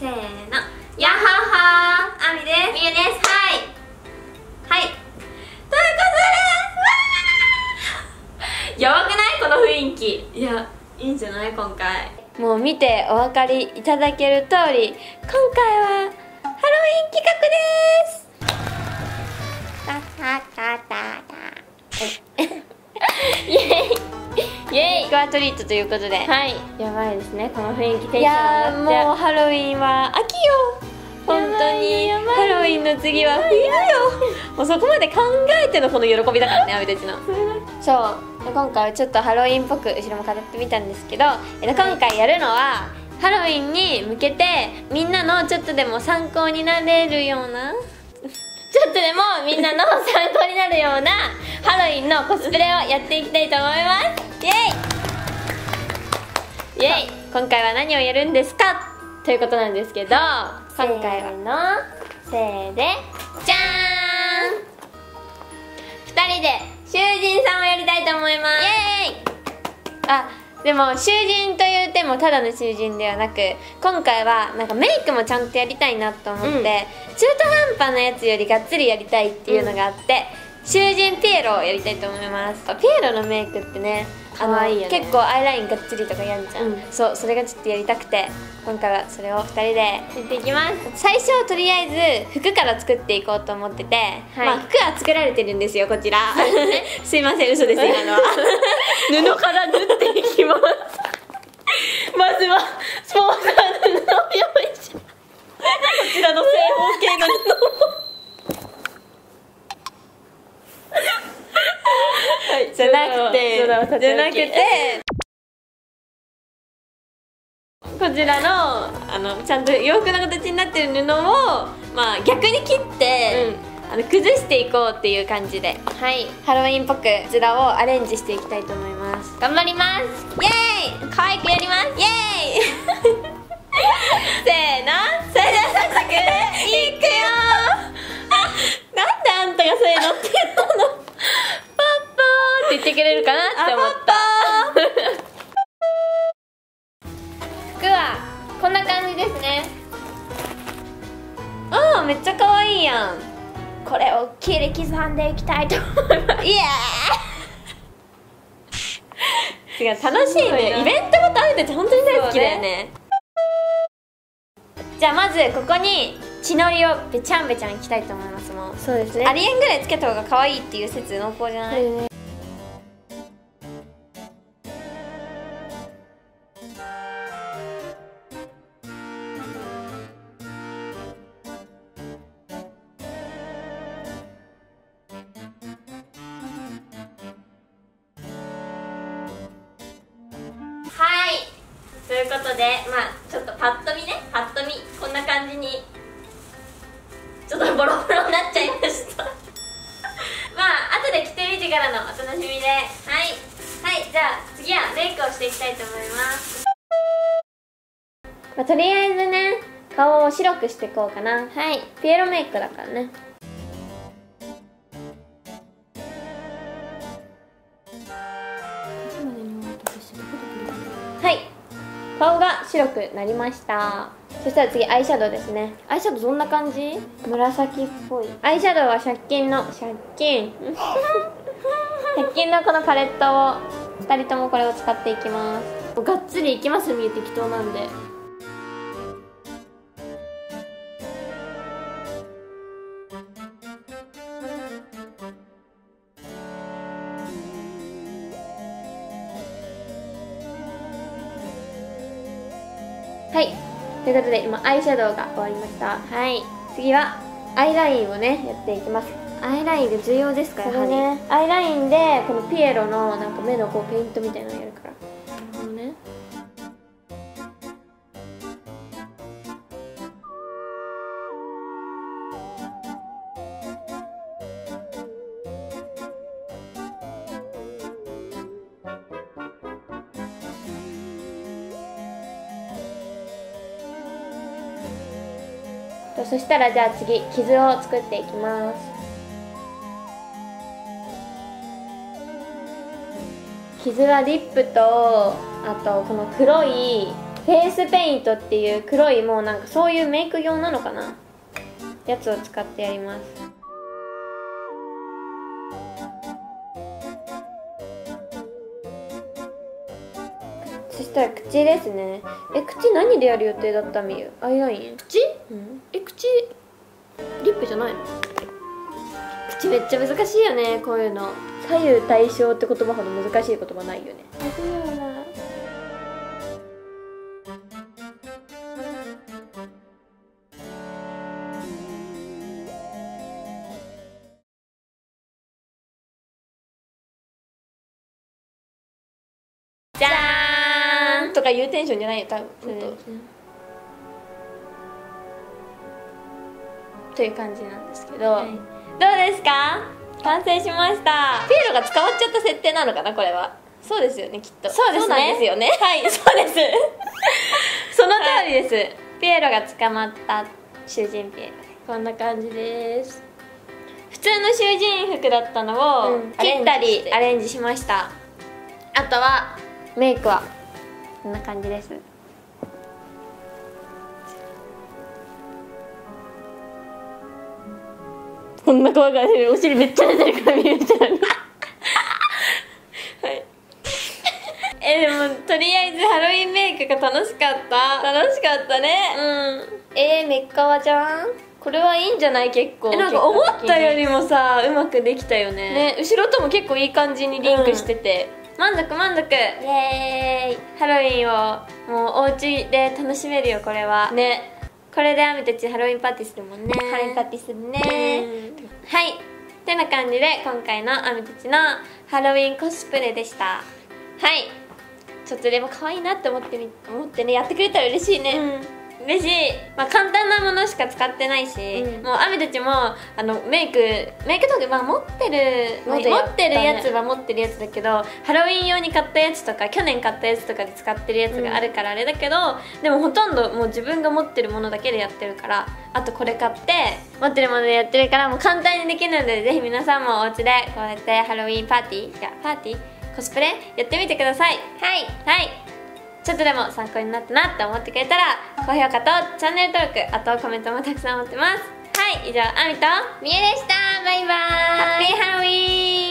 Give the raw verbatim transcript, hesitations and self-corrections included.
せーの、やっはっはー、あみです。みゆです。はいはい、ということで、やばくないこの雰囲気。いや、いいんじゃない。今回もう見てお分かりいただける通り、今回はハロウィン企画です。タタタタタイエイイエイ、トリックオアトリートということで、はい、やばいですね、この雰囲気。テンション上がって。いやー、もうハロウィンは秋よ。本当にハロウィンの次は冬よ。もうそこまで考えてのこの喜びだからね、あみたちの。そう今回はちょっとハロウィンっぽく後ろも飾ってみたんですけど、えっと、今回やるのはハロウィンに向けてみんなのちょっとでも参考になれるようなちょっとでもみんなの参考になるようなハロウィンのコスプレをやっていきたいと思います。イエイイエイ。今回は何をやるんですかということなんですけど、今回はのせーでじゃーん、ふたりで囚人さんをやりたいと思います。イエーイ。あ、でも囚人というてもただの囚人ではなく、今回はなんかメイクもちゃんとやりたいなと思って、うん、中途半端なやつよりがっつりやりたいっていうのがあって、うん、囚人ピエロをやりたいと思います。ピエロのメイクってね、あのいいよね、結構アイラインがっつりとかやんじゃん、うん、そう、それがちょっとやりたくて、今回はそれをふたりでやっていきます。最初はとりあえず服から作っていこうと思ってて、はい、まあ服は作られてるんですよ、こちらすいません、嘘です、今のは布から縫っていきますまずはスポーツカーの布を用意しますこちらの正方形の布はい、じゃなくてじゃなくてこちらのあのちゃんと洋服の形になってる布を、まあ、逆に切って、うん、あの崩していこうっていう感じで、はい、ハロウィンっぽくこちらをアレンジしていきたいと思います。頑張ります。イエーイ。可愛くやります。イエーイせーの、それでは早速いくよなんであんたがせーのって言ったのパッパーって言ってくれるかなって思った服はこんな感じですね。ああ、めっちゃ可愛いやん。これを切り刻んでいきたいと思います。イエーイ違う、楽しいね。イベントごとあるって本当に大好きだよね。じゃあまずここに血のりをべちゃんべちゃんいきたいと思います。もうそうですね、ありえんぐらいつけた方が可愛いっていう説濃厚じゃない？ね、ということで、まあちょっとパッと見ね、パッと見こんな感じにちょっとボロボロになっちゃいましたまあ後で着てみてからのお楽しみで、はいはい、じゃあ次はメイクをしていきたいと思います。まあ、とりあえずね、顔を白くしていこうかな。はい、ピエロメイクだからね。はい、顔が白くなりました。そしたら次アイシャドウですね。アイシャドウどんな感じ？紫っぽい。アイシャドウはひゃく均のひゃく均ひゃく均のこのパレットをふたりともこれを使っていきます。がっつりいきますみゆ、適当なんで。はい、ということで今アイシャドウが終わりました。はい、次はアイラインをねやっていきます。アイラインが重要ですから、やはりね、アイラインでこのピエロのなんか目のこうペイントみたいなのやるから。このね、そしたらじゃあ次傷を作っていきます。傷はリップと、あとこの黒いフェイスペイントっていう黒いもうなんかそういうメイク用なのかなやつを使ってやります。そしたら口ですね。え、口何でやる予定だった？みゆアイライン？ 口？ うん、 え、口リップじゃないの？ 口めっちゃ難しいよね、こういうの。左右対称って言葉ほど難しい言葉ないよね。じゃーんとかいうテンションじゃないよ多分。 そうですね。という感じなんですけど、はい、どうですか？完成しました。 ピエロが捕まっちゃった設定なのかなこれは。そうですよねきっと。 そうですね。そうなんですよね。 はい、そうですその通りです、はい、ピエロが捕まった囚人ピエロ、こんな感じです。普通の囚人服だったのを、うん、切ったりアレンジしました。あとはメイクはこんな感じです。こんな怖がる。お尻めっちゃ出てるから見えちゃうはい。え、でもとりあえずハロウィンメイクが楽しかった。 楽しかったね。 うん。えー、メッカワちゃんこれはいいんじゃない？結構え、なんか思ったよりもさうまくできたよね。 ね、後ろとも結構いい感じにリンクしてて、うん、満足満足。イエーイ。ハロウィンをもうお家で楽しめるよこれはね。これでアミたちハロウィンパーティーするもんね。 ハロウィンパーティーするね。 はい、てな感じで今回のアミたちのハロウィンコスプレでした。はい、ちょっとでも可愛いなって思ってみ思ってねやってくれたら嬉しいね。うん嬉しい。まあ簡単なものしか使ってないし、うん、もうアミたちもあのメイクメイク道具、まあ持ってる持ってるやつは持ってるやつだけど、ハロウィン用に買ったやつとか去年買ったやつとかで使ってるやつがあるからあれだけど、うん、でもほとんどもう自分が持ってるものだけでやってるから、あとこれ買って持ってるものでやってるからもう簡単にできるので、ぜひ皆さんもお家でこうやってハロウィンパーティーいやパーティーコスプレやってみてください。はいはい、ちょっとでも参考になったなって思ってくれたら高評価とチャンネル登録、あとコメントもたくさん待ってます。はい、以上アミとみえでした。バイバーイ。 ハッピーハロウィーン。